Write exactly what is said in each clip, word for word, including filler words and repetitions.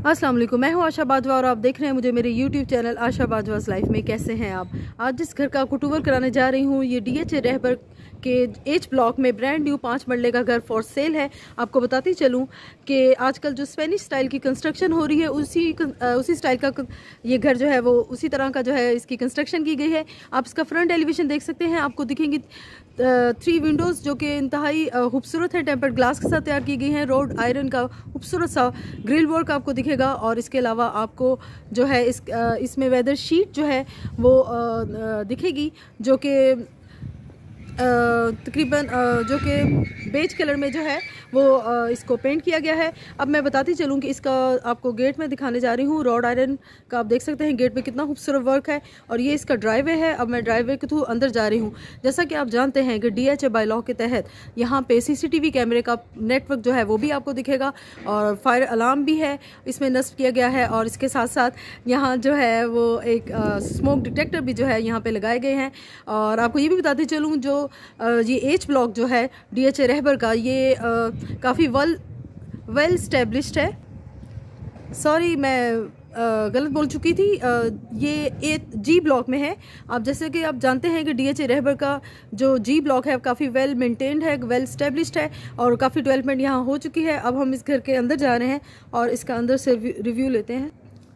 अस्सलाम वालेकुम, मैं हूं आशा बाजवा और आप देख रहे हैं मुझे मेरे YouTube channel Asha Bajwa's life में। कैसे हैं आप? आज जिस घर का आपको टूर कराने जा रही हूं ये डीएचए रहबर के एच ब्लॉक में ब्रांड न्यू पाँच मरले का घर फॉर सेल है। आपको बताती चलूं कि आजकल जो स्पेनिश स्टाइल की कंस्ट्रक्शन हो रही है उसी उसी स्टाइल का ये घर जो है वो उसी तरह का जो है इसकी कंस्ट्रक्शन की गई है। आप इसका फ्रंट एलिवेशन देख सकते हैं, आपको दिखेंगी थ्री विंडोज़ जो कि इंतहाई खूबसूरत है, टेम्पर्ड ग्लास के साथ तैयार की गई हैं। रोड आयरन का खूबसूरत सा ग्रिल वर्क आपको दिखेगा और इसके अलावा आपको जो है इस इसमें वेदर शीट जो है वो दिखेगी जो कि तकरीबन जो कि बेज कलर में जो है वो इसको पेंट किया गया है। अब मैं बताती चलूँ कि इसका आपको गेट में दिखाने जा रही हूँ। रॉड आयरन का आप देख सकते हैं गेट पे कितना खूबसूरत वर्क है और ये इसका ड्राइवे है। अब मैं ड्राइवे के थ्रू अंदर जा रही हूँ। जैसा कि आप जानते हैं कि डीएचए बाय लॉ के तहत यहाँ पे सीसीटीवी कैमरे का नेटवर्क जो है वो भी आपको दिखेगा और फायर अलार्म भी है इसमें नस्ब किया गया है और इसके साथ साथ यहाँ जो है वो एक स्मोक डिटेक्टर भी जो है यहाँ पे लगाए गए हैं। और आपको ये भी बताती चलूँ जो ये एच ब्लॉक जो है डीएचए रहबर का ये काफ़ी वेल वेल स्टैब्लिश्ड है। सॉरी मैं आ, गलत बोल चुकी थी। आ, ये ए जी ब्लॉक में है। आप जैसे कि आप जानते हैं कि डीएचए रहबर का जो जी ब्लॉक है काफ़ी वेल मेंटेन्ड है, वेल स्टैब्लिश्ड है और काफ़ी डेवलपमेंट यहाँ हो चुकी है। अब हम इस घर के अंदर जा रहे हैं और इसका अंदर से रिव्यू लेते हैं।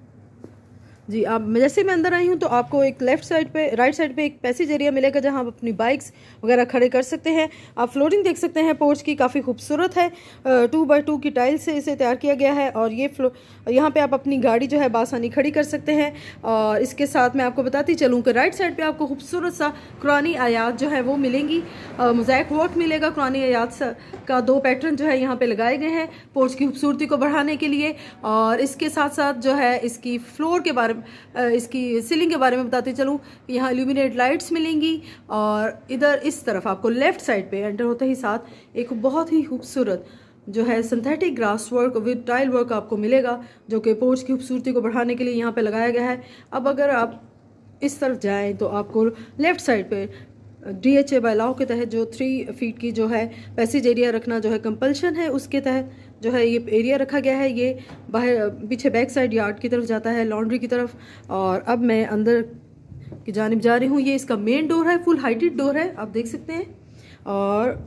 जी, आप जैसे मैं अंदर आई हूँ तो आपको एक लेफ़्ट साइड पे राइट साइड पे एक पैसेज एरिया मिलेगा जहाँ आप अपनी बाइक्स वगैरह खड़े कर सकते हैं। आप फ्लोरिंग देख सकते हैं पोर्च की, काफ़ी खूबसूरत है। टू बाई टू की टाइल से इसे तैयार किया गया है और ये फ्लो यहाँ पे आप अपनी गाड़ी जो है बासानी खड़ी कर सकते हैं। और इसके साथ मैं आपको बताती चलूँ कि राइट साइड पर आपको खूबसूरत सा कुरानी आयात जो है वो मिलेंगी। मोज़ाइक वर्क मिलेगा। कुरानी आयात का दो पैटर्न जो है यहाँ पर लगाए गए हैं पोर्च की खूबसूरती को बढ़ाने के लिए। और इसके साथ साथ जो है इसकी फ्लोर के बारे में इसकी सीलिंग के बारे में बताते चलूँ, यहाँ इल्यूमिनेट लाइट्स मिलेंगी और इधर इस तरफ आपको लेफ्ट साइड पे एंटर होते ही साथ एक बहुत ही खूबसूरत जो है synthetic grass work with tile work आपको मिलेगा जो कि पोर्च की खूबसूरती को बढ़ाने के लिए यहाँ पे लगाया गया है। अब अगर आप इस तरफ जाएं तो आपको लेफ्ट साइड पे डीएचए बाय लॉ के तहत जो थ्री फीट की जो है पैसेज एरिया रखना जो है कंपल्शन है, उसके तहत जो है ये एरिया रखा गया है। ये बाहर पीछे बैक साइड यार्ड की तरफ जाता है, लॉन्ड्री की तरफ। और अब मैं अंदर की जानिब जा रही हूँ। ये इसका मेन डोर है, फुल हाइटेड डोर है, आप देख सकते हैं। और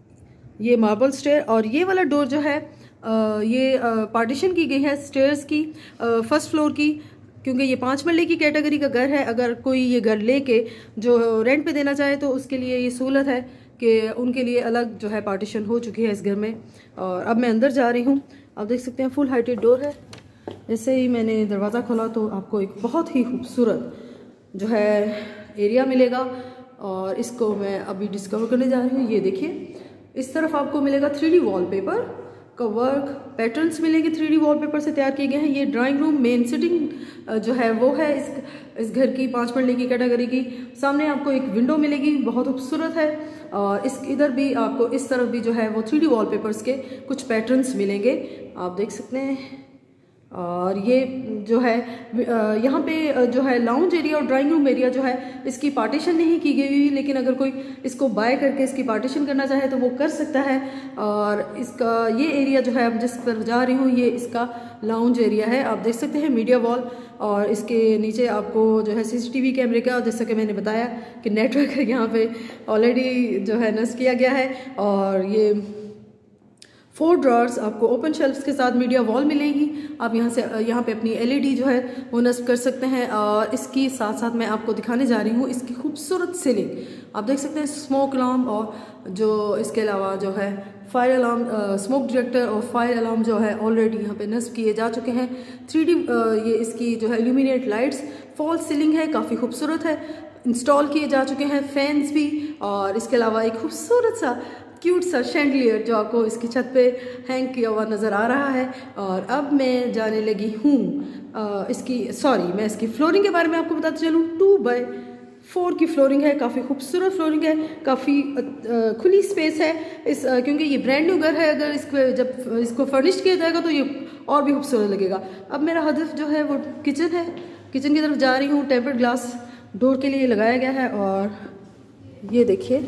ये मार्बल स्टेयर और ये वाला डोर जो है आ, ये पार्टीशन की गई है स्टेयर्स की फर्स्ट फ्लोर की, क्योंकि ये पाँच मरले की कैटेगरी का घर है। अगर कोई ये घर लेके जो रेंट पे देना चाहे तो उसके लिए ये सहूलत है कि उनके लिए अलग जो है पार्टीशन हो चुकी है इस घर में। और अब मैं अंदर जा रही हूँ। आप देख सकते हैं फुल हाइटेड डोर है। जैसे ही मैंने दरवाज़ा खोला तो आपको एक बहुत ही खूबसूरत जो है एरिया मिलेगा और इसको मैं अभी डिस्कवर करने जा रही हूँ। ये देखिए, इस तरफ आपको मिलेगा थ्री डी वॉलपेपर का वर्क, पैटर्न्स मिलेंगे थ्री डी वॉलपेपर से तैयार किए गए हैं। ये ड्राइंग रूम मेन सिटिंग जो है वो है इस इस घर की पाँच मरले की कैटेगरी की। सामने आपको एक विंडो मिलेगी, बहुत खूबसूरत है। और इस इधर भी आपको इस तरफ भी जो है वो थ्री डी वॉलपेपर्स के कुछ पैटर्न्स मिलेंगे, आप देख सकते हैं। और ये जो है यहाँ पे जो है लाउंज एरिया और ड्राइंग रूम एरिया जो है इसकी पार्टीशन नहीं की गई हुई, लेकिन अगर कोई इसको बाय करके इसकी पार्टीशन करना चाहे तो वो कर सकता है। और इसका ये एरिया जो है अब जिस पर जा रही हूँ ये इसका लाउंज एरिया है, आप देख सकते हैं। मीडिया वॉल और इसके नीचे आपको जो है सीसीटीवी कैमरे का, जैसा कि मैंने बताया कि नेटवर्क यहाँ पे ऑलरेडी जो है नस्ब किया गया है। और ये फोर ड्रॉर्स आपको ओपन शेल्फ्स के साथ मीडिया वॉल मिलेगी। आप यहाँ से यहाँ पे अपनी एलईडी जो है वो नस्ब कर सकते हैं। और इसकी साथ साथ मैं आपको दिखाने जा रही हूँ इसकी खूबसूरत सीलिंग, आप देख सकते हैं। स्मोक अलार्म और जो इसके अलावा जो है फायर अलार्म, स्मोक डिटेक्टर और फायर अलार्म जो है ऑलरेडी यहाँ पे नस्ब किए जा चुके हैं। थ्री डी ये इसकी जो है इल्यूमिनेट लाइट्स, फॉल्स सीलिंग है, काफ़ी खूबसूरत है, इंस्टॉल किए जा चुके हैं फैंस भी। और इसके अलावा एक खूबसूरत सा क्यूट सा शैंडलियर जो आपको इसकी छत पे हैंग किया हुआ नज़र आ रहा है। और अब मैं जाने लगी हूँ इसकी सॉरी मैं इसकी फ्लोरिंग के बारे में आपको बताते चलूँ। टू बाय फोर की फ्लोरिंग है, काफ़ी खूबसूरत फ्लोरिंग है, काफ़ी खुली स्पेस है इस क्योंकि ये ब्रांड न्यू घर है। अगर इसको जब इसको फर्निश किया जाएगा तो ये और भी खूबसूरत लगेगा। अब मेरा हदफ जो है वो किचन है, किचन की तरफ जा रही हूँ। टेम्पर्ड ग्लास डोर के लिए लगाया गया है। और ये देखिए,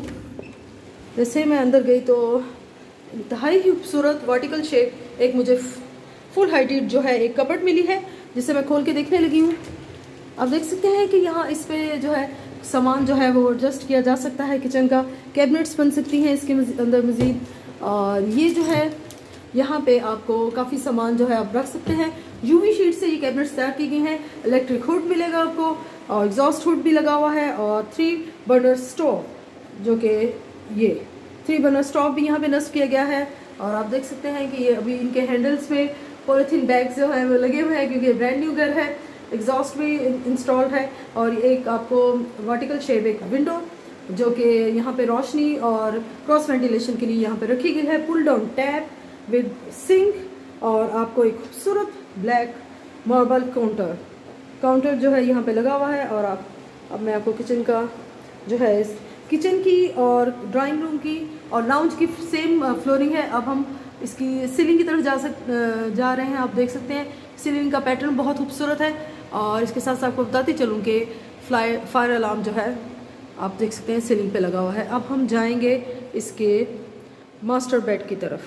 जैसे मैं अंदर गई तो इंतहाई खूबसूरत वर्टिकल शेप एक मुझे फुल हाइटेड जो है एक कबर्ड मिली है, जिसे मैं खोल के देखने लगी हूँ। आप देख सकते हैं कि यहाँ इस पे जो है सामान जो है वो एडजस्ट किया जा सकता है। किचन का कैबिनेट्स बन सकती हैं इसके अंदर मज़ीद। और ये जो है यहाँ पे आपको काफ़ी सामान जो है आप रख सकते हैं। यूवी शीट से ये कैबिनेट्स तैयार की गई हैं। इलेक्ट्रिक हुड मिलेगा आपको और एग्जॉस्ट हुड भी लगा हुआ है, और थ्री बर्नर स्टोव, जो कि ये थ्री बर्नर स्टोव भी यहाँ पे नस्ब किया गया है। और आप देख सकते हैं कि ये अभी इनके हैंडल्स में पॉलीथीन बैग्स जो हैं वो लगे हुए हैं, क्योंकि ब्रांड न्यू घर है। एग्जॉस्ट भी इंस्टॉल्ड है, और एक आपको वर्टिकल शेप एक विंडो जो कि यहाँ पे रोशनी और क्रॉस वेंटिलेशन के लिए यहाँ पे रखी गई है। Pull down tap with sink, और आपको एक खूबसूरत ब्लैक मार्बल काउंटर काउंटर जो है यहाँ पे लगा हुआ है। और आप अब मैं आपको किचन का जो है इस किचन की और ड्राइंग रूम की और लाउंज की सेम फ्लोरिंग है। अब हम इसकी सीलिंग की तरफ जा सक जा रहे हैं। आप देख सकते हैं सीलिंग का पैटर्न बहुत खूबसूरत है। और इसके साथ साथ आपको बताती चलूँ कि फ्लाई फायर अलार्म जो है आप देख सकते हैं सीलिंग पे लगा हुआ है। अब हम जाएंगे इसके मास्टर बेड की तरफ।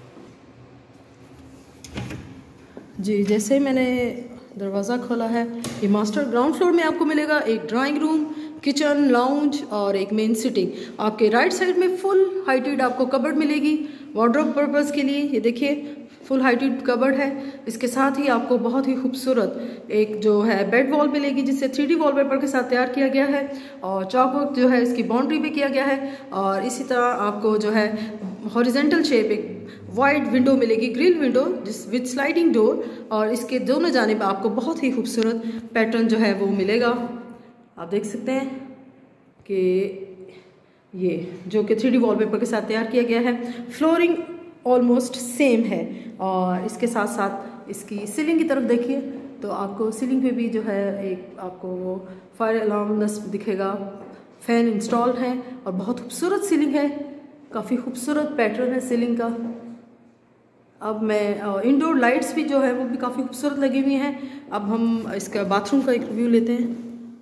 जी, जैसे ही मैंने दरवाज़ा खोला है, ये मास्टर ग्राउंड फ्लोर में आपको मिलेगा एक ड्राइंग रूम, किचन, लाउंज और एक मेन सिटिंग। आपके राइट साइड में फुल हाइटेड आपको कबर्ड मिलेगी वार्डरोब पर्पज़ के लिए। ये देखिए फुल हाइटेड कबर्ड है। इसके साथ ही आपको बहुत ही खूबसूरत एक जो है बेड वॉल मिलेगी, जिसे थ्री डी वॉलपेपर के साथ तैयार किया गया है, और चॉक वर्क जो है इसकी बाउंड्री पे किया गया है। और इसी तरह आपको जो है हॉरिजेंटल शेप एक वाइड विंडो मिलेगी, ग्रिल विंडो जिस विद स्लाइडिंग डोर, और इसके दोनों जानिब आपको बहुत ही खूबसूरत पैटर्न जो है वो मिलेगा। आप देख सकते हैं कि ये जो कि थ्री डी वॉलपेपर के साथ तैयार किया गया है। फ्लोरिंग ऑलमोस्ट सेम है, और इसके साथ साथ इसकी सीलिंग की तरफ देखिए तो आपको सीलिंग पे भी जो है एक आपको वो फायर अलार्म नस्ब दिखेगा। फैन इंस्टॉल्ड है और बहुत खूबसूरत सीलिंग है, काफ़ी खूबसूरत पैटर्न है सीलिंग का। अब मैं इंडोर लाइट्स भी जो है वो भी काफ़ी खूबसूरत लगी हुई हैं। अब हम इसका बाथरूम का एक रिव्यू लेते हैं।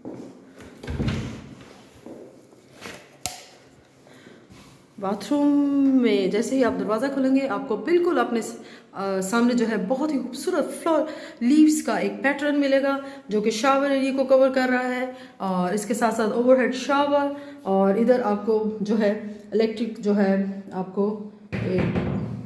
बाथरूम में जैसे ही आप दरवाज़ा खोलेंगे आपको बिल्कुल अपने आ, सामने जो है बहुत ही खूबसूरत फ्लोर लीव्स का एक पैटर्न मिलेगा, जो कि शावर एरिया को कवर कर रहा है। और इसके साथ साथ ओवरहेड शावर, और इधर आपको जो है इलेक्ट्रिक जो है आपको एक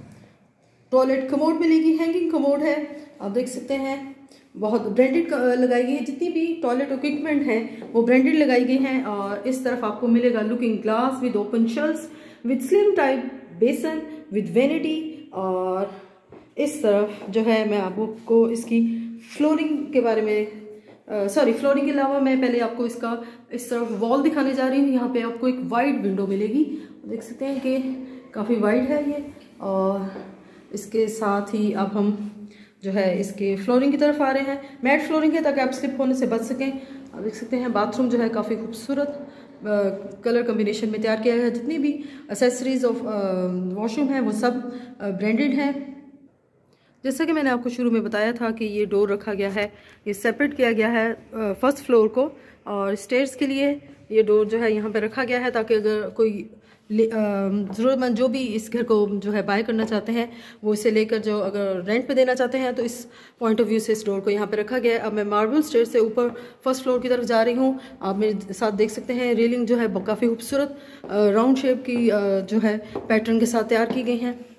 टॉयलेट कमोड मिलेगी, हैंगिंग कमोड है। आप देख सकते हैं बहुत ब्रांडेड लगाई गई है, जितनी भी टॉयलेट इक्विपमेंट हैं वो ब्रांडेड लगाई गई हैं। और इस तरफ आपको मिलेगा looking glass with open shelves with slim type basin with vanity. और इस तरफ जो है मैं आपको इसकी फ्लोरिंग के बारे में सॉरी uh, फ्लोरिंग के अलावा मैं पहले आपको इसका इस तरफ वॉल दिखाने जा रही हूँ। यहाँ पे आपको एक वाइड विंडो मिलेगी, देख सकते हैं कि काफ़ी वाइड है ये। और इसके साथ ही अब हम जो है इसके फ्लोरिंग की तरफ आ रहे हैं। मैट फ्लोरिंग है ताकि आप स्लिप होने से बच सकें। आप देख सकते हैं बाथरूम जो है काफ़ी खूबसूरत कलर कम्बिनेशन में तैयार किया गया है। जितनी भी एसेसरीज ऑफ वॉशरूम हैं वो सब ब्रांडेड हैं। जैसा कि मैंने आपको शुरू में बताया था कि ये डोर रखा गया है, ये सेपरेट किया गया है फर्स्ट फ्लोर को, और स्टेयर्स के लिए ये डोर जो है यहाँ पे रखा गया है, ताकि अगर कोई ज़रूरतमंद जो भी इस घर को जो है बाय करना चाहते हैं वो इसे लेकर जो अगर रेंट पे देना चाहते हैं तो इस पॉइंट ऑफ व्यू से इस डोर को यहाँ पे रखा गया है। अब मैं मार्बल स्टेयर से ऊपर फर्स्ट फ्लोर की तरफ जा रही हूँ। आप मेरे साथ देख सकते हैं रेलिंग जो है काफ़ी खूबसूरत राउंड शेप की जो है पैटर्न के साथ तैयार की गई हैं।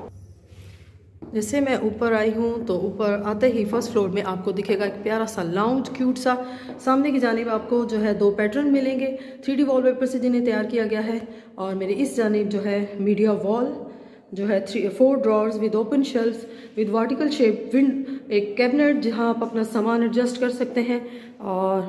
जैसे मैं ऊपर आई हूँ तो ऊपर आते ही फर्स्ट फ्लोर में आपको दिखेगा एक प्यारा सा लाउंज क्यूट सा। सामने की जानिब आपको जो है दो पैटर्न मिलेंगे थ्री डी वॉलपेपर से जिन्हें तैयार किया गया है। और मेरी इस जानिब जो है मीडिया वॉल जो है three four drawers with open shelf with vertical shape wind एक कैबिनेट जहाँ आप अपना सामान एडजस्ट कर सकते हैं। और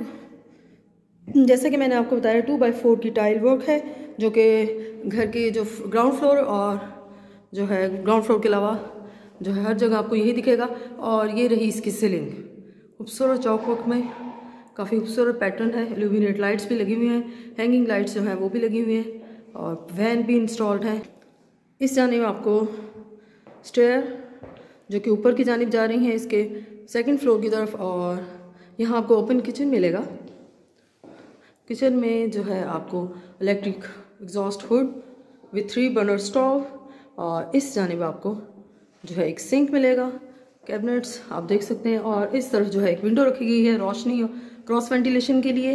जैसा कि मैंने आपको बताया टू बाई फोर की टाइल वर्क है, जो कि घर के जो ग्राउंड फ्लोर और जो है ग्राउंड फ्लोर के अलावा जो है हर जगह आपको यही दिखेगा। और ये रही इसकी सीलिंग खूबसूरत चौक वर्क में, काफ़ी खूबसूरत पैटर्न है। इल्यूमिनेट लाइट्स भी लगी हुई हैं, हैंगिंग लाइट्स जो हैं वो भी लगी हुई हैं, और वैन भी इंस्टॉल्ड है। इस जानिब आपको स्टेयर जो कि ऊपर की जानिब जा रही हैं इसके सेकंड फ्लोर की तरफ, और यहाँ आपको ओपन किचन मिलेगा। किचन में जो है आपको electric exhaust hood with three burner stove, और इस जानिब आपको जो है एक सिंक मिलेगा कैबिनेट्स आप देख सकते हैं, और इस तरफ जो है एक विंडो रखी गई है रोशनी और क्रॉस वेंटिलेशन के लिए,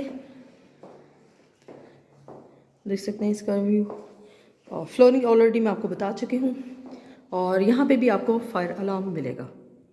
देख सकते हैं इसका व्यू। और फ्लोरिंग ऑलरेडी मैं आपको बता चुकी हूँ, और यहाँ पे भी आपको फायर अलार्म मिलेगा।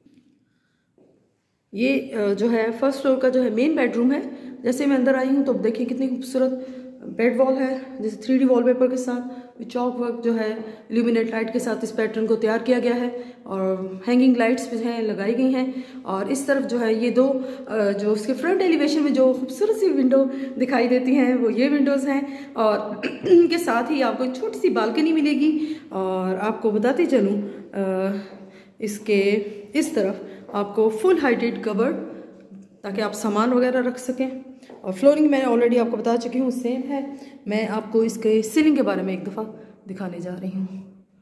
ये जो है फर्स्ट फ्लोर का जो है मेन बेडरूम है। जैसे मैं अंदर आई हूँ तो देखिए कितनी खूबसूरत बेड वॉल है, जैसे थ्री डी वॉलपेपर के साथ चॉक वर्क जो है इल्यूमिनेट लाइट के साथ इस पैटर्न को तैयार किया गया है, और हैंगिंग लाइट्स भी हैं लगाई गई हैं। और इस तरफ जो है ये दो जो उसके फ्रंट एलिवेशन में जो खूबसूरत सी विंडो दिखाई देती हैं वो ये विंडोज़ हैं, और इनके साथ ही आपको एक छोटी सी बालकनी मिलेगी। और आपको बताते चलूँ इसके इस तरफ आपको फुल हाइटेड कबर्ड, ताकि आप सामान वगैरह रख सकें। और फ्लोरिंग मैंने ऑलरेडी आपको बता चुकी हूँ सेम है। मैं आपको इसके सीलिंग के बारे में एक दफ़ा दिखाने जा रही हूँ।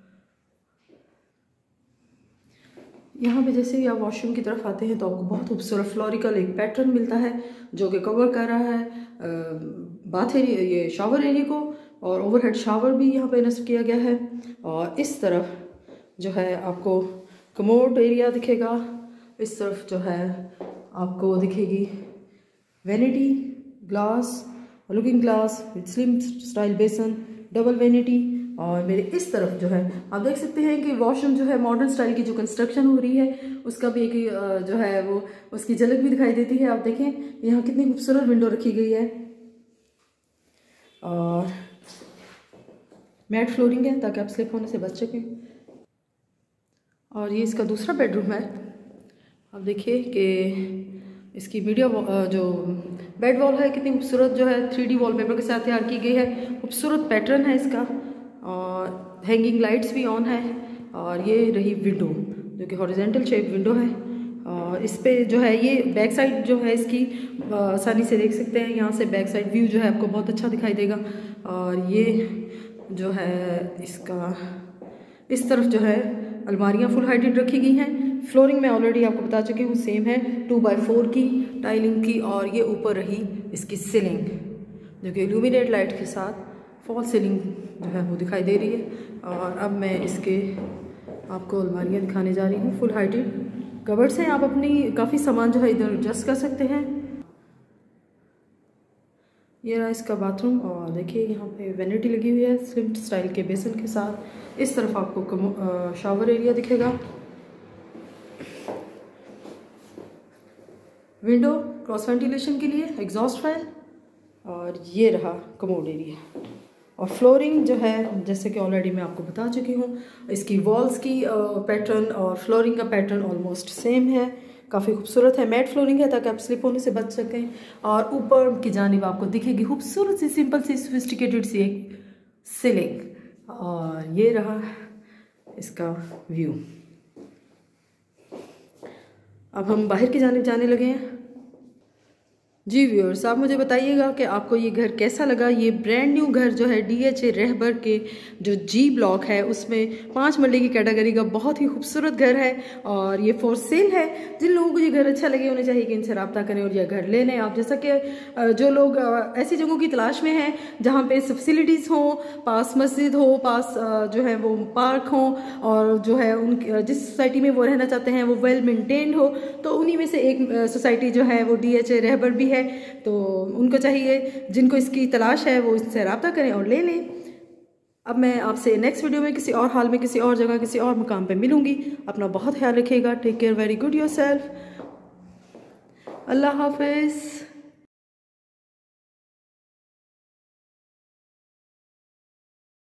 यहाँ पे जैसे ही आप वॉशरूम की तरफ आते हैं तो आपको बहुत खूबसूरत फ्लोरिकल एक पैटर्न मिलता है जो कि कवर कर रहा है बाथ एरिया, ये शावर एरिया को, और ओवरहेड शावर भी यहाँ पे नस्ब किया गया है। और इस तरफ जो है आपको कमोड एरिया दिखेगा, इस तरफ जो है आपको दिखेगी vanity glass, looking glass with slim style basin, double vanity. और मेरे इस तरफ जो है आप देख सकते हैं कि वॉशरूम जो है मॉडर्न स्टाइल की जो कंस्ट्रक्शन हो रही है उसका भी एक जो है वो उसकी झलक भी दिखाई देती है। आप देखें यहाँ कितनी खूबसूरत विंडो रखी गई है, और मैट फ्लोरिंग है ताकि आप स्लिप होने से बच सकें। और ये इसका दूसरा बेडरूम है। आप देखिए कि इसकी मीडिया जो बेड वॉल है कितनी खूबसूरत जो है थ्री डी वॉलपेपर के साथ तैयार की गई है, खूबसूरत पैटर्न है इसका, और हैंगिंग लाइट्स भी ऑन है। और ये रही विंडो जो कि हॉरिजेंटल शेप विंडो है, और इस पे जो है ये बैक साइड जो है इसकी आसानी से देख सकते हैं, यहाँ से बैक साइड व्यू जो है आपको बहुत अच्छा दिखाई देगा। और ये जो है इसका इस तरफ जो है अलमारियाँ फुल हाइटेड रखी गई हैं। फ्लोरिंग में ऑलरेडी आपको बता चुकी हूँ सेम है, टू बाई फोर की टाइलिंग की। और ये ऊपर रही इसकी सीलिंग जो कि इल्यूमिनेट लाइट के साथ फॉल सीलिंग जो है वो दिखाई दे रही है। और अब मैं इसके आपको अलमारियाँ दिखाने जा रही हूँ। फुल हाइटेड कबर्ड्स हैं, आप अपनी काफ़ी सामान जो है इधर एडजस्ट कर सकते हैं। ये रहा इसका बाथरूम, और देखिए यहाँ पे वैनिटी लगी हुई है स्लिम स्टाइल के बेसन के साथ। इस तरफ आपको शावर एरिया दिखेगा, विंडो क्रॉस वेंटिलेशन के लिए, एग्जॉस्ट फैन, और ये रहा कमोड एरिया। और फ्लोरिंग जो है जैसे कि ऑलरेडी मैं आपको बता चुकी हूँ, इसकी वॉल्स की पैटर्न और फ्लोरिंग का पैटर्न ऑलमोस्ट सेम है, काफ़ी खूबसूरत है। मैट फ्लोरिंग है ताकि आप स्लिप होने से बच सकें। और ऊपर की जानिब आपको दिखेगी खूबसूरत सी सिंपल सी सोफिस्टिकेटेड सी एक सीलिंग, और ये रहा इसका व्यू। अब हम बाहर की जानिब जाने लगे हैं। जी व्यूअर्स, आप मुझे बताइएगा कि आपको ये घर कैसा लगा। ये ब्रांड न्यू घर जो है डीएचए रहबर के जो जी ब्लॉक है उसमें पाँच मरले की कैटेगरी का बहुत ही खूबसूरत घर है, और ये फॉर सेल है। जिन लोगों को ये घर अच्छा लगे उन्हें चाहिए कि इनसे रब्ता करें और यह घर ले लें। आप जैसा कि जो लोग ऐसी जगहों की तलाश में हैं जहाँ पे फैसिलिटीज़ हों, पास मस्जिद हो, पास जो है वो पार्क हों, और जो है उन जिस सोसाइटी में वो रहना चाहते हैं वो वेल मेंटेन्ड हो, तो उन्हीं में से एक सोसाइटी जो है वो डीएचए रहबर भी है। तो उनको चाहिए, जिनको इसकी तलाश है वो इससे रब्ता करें और ले लें। अब मैं आपसे नेक्स्ट वीडियो में किसी और हाल में किसी और जगह किसी और मुकाम पे मिलूंगी। अपना बहुत ख्याल रखिएगा। Take care, very good yourself. Allah हाफिज़।